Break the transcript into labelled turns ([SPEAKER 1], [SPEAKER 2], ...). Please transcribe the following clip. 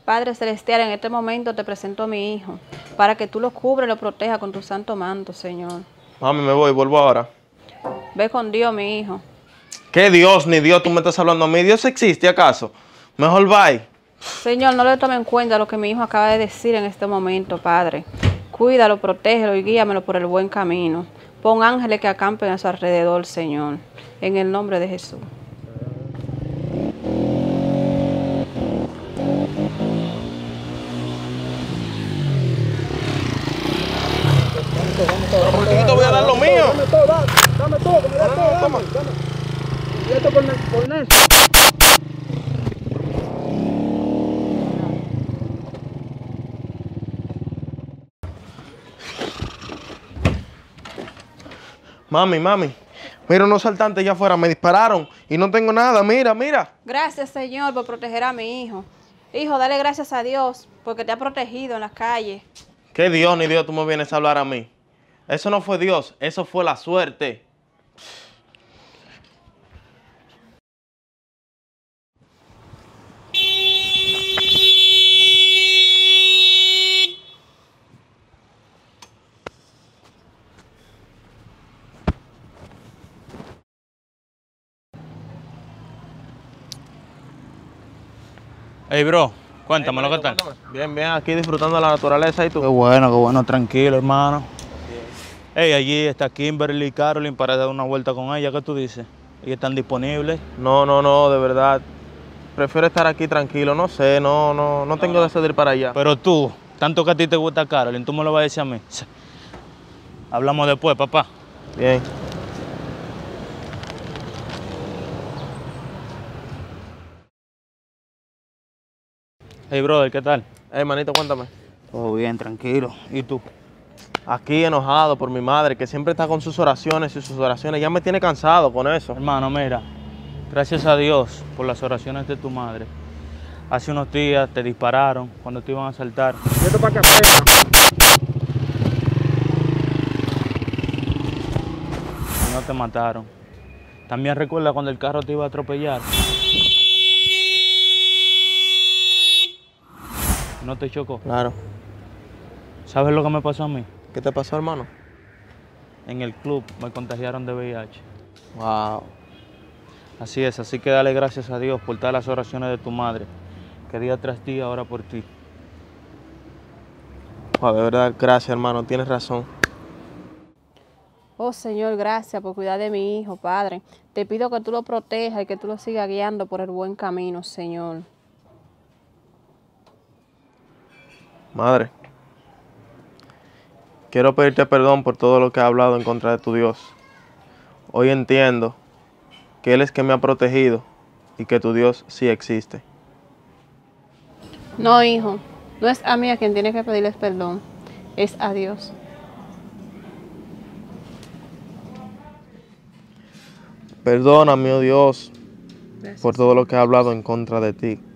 [SPEAKER 1] Padre Celestial, en este momento te presento a mi hijo, para que tú lo cubras y lo protejas con tu santo manto, Señor.
[SPEAKER 2] Mami, me voy, vuelvo ahora.
[SPEAKER 1] Ve con Dios, mi hijo.
[SPEAKER 2] ¿Qué Dios ni Dios tú me estás hablando a mí? ¿Dios existe acaso? Mejor bye.
[SPEAKER 1] Señor, no le tome en cuenta lo que mi hijo acaba de decir en este momento, Padre. Cuídalo, protégelo y guíamelo por el buen camino. Pon ángeles que acampen a su alrededor, Señor. En el nombre de Jesús.
[SPEAKER 2] ¿Por qué te voy a dar lo mío?
[SPEAKER 3] Dame todo, que me da todo, dame. Y esto por Néstor.
[SPEAKER 2] Mami, mira unos saltantes allá afuera, me dispararon y no tengo nada, mira.
[SPEAKER 1] Gracias, Señor, por proteger a mi hijo. Hijo, dale gracias a Dios porque te ha protegido en las calles.
[SPEAKER 2] ¿Qué Dios ni Dios tú me vienes a hablar a mí? Eso no fue Dios, eso fue la suerte.
[SPEAKER 4] Hey, bro, cuéntame lo que tal.
[SPEAKER 2] Bien, aquí disfrutando de la naturaleza y tú.
[SPEAKER 4] Qué bueno, tranquilo, hermano. Hey, allí está Kimberly y Caroline para dar una vuelta con ella. ¿Qué tú dices? ¿Ellos están disponibles?
[SPEAKER 2] No, de verdad. Prefiero estar aquí tranquilo, no sé, no tengo deseo de ir para allá.
[SPEAKER 4] Pero tú, tanto que a ti te gusta Caroline, tú me lo vas a decir a mí. Hablamos después, papá.
[SPEAKER 2] Bien.
[SPEAKER 4] Hey, brother, ¿qué tal?
[SPEAKER 2] Hey, manito, cuéntame.
[SPEAKER 4] Todo bien, tranquilo. ¿Y tú?
[SPEAKER 2] Aquí enojado por mi madre, que siempre está con sus oraciones y sus oraciones. Ya me tiene cansado con eso.
[SPEAKER 4] Hermano, mira, gracias a Dios por las oraciones de tu madre. Hace unos días te dispararon cuando te iban a asaltar.
[SPEAKER 3] Y esto para que aprenda.
[SPEAKER 4] Y no te mataron. También recuerda cuando el carro te iba a atropellar. ¿No te chocó?
[SPEAKER 2] Claro.
[SPEAKER 4] ¿Sabes lo que me pasó a mí?
[SPEAKER 2] ¿Qué te pasó, hermano?
[SPEAKER 4] En el club me contagiaron de VIH.
[SPEAKER 2] Wow.
[SPEAKER 4] Así es, así que dale gracias a Dios por todas las oraciones de tu madre, que día tras día ora por ti.
[SPEAKER 2] Wow, de verdad, gracias, hermano, tienes razón.
[SPEAKER 1] Oh, Señor, gracias por cuidar de mi hijo, Padre. Te pido que tú lo protejas y que tú lo sigas guiando por el buen camino, Señor.
[SPEAKER 2] Madre, quiero pedirte perdón por todo lo que he hablado en contra de tu Dios. Hoy entiendo que Él es quien me ha protegido y que tu Dios sí existe.
[SPEAKER 1] No, hijo, no es a mí a quien tienes que pedirles perdón, es a Dios.
[SPEAKER 2] Perdóname, oh Dios,
[SPEAKER 1] Gracias.
[SPEAKER 2] por todo lo que he hablado en contra de ti.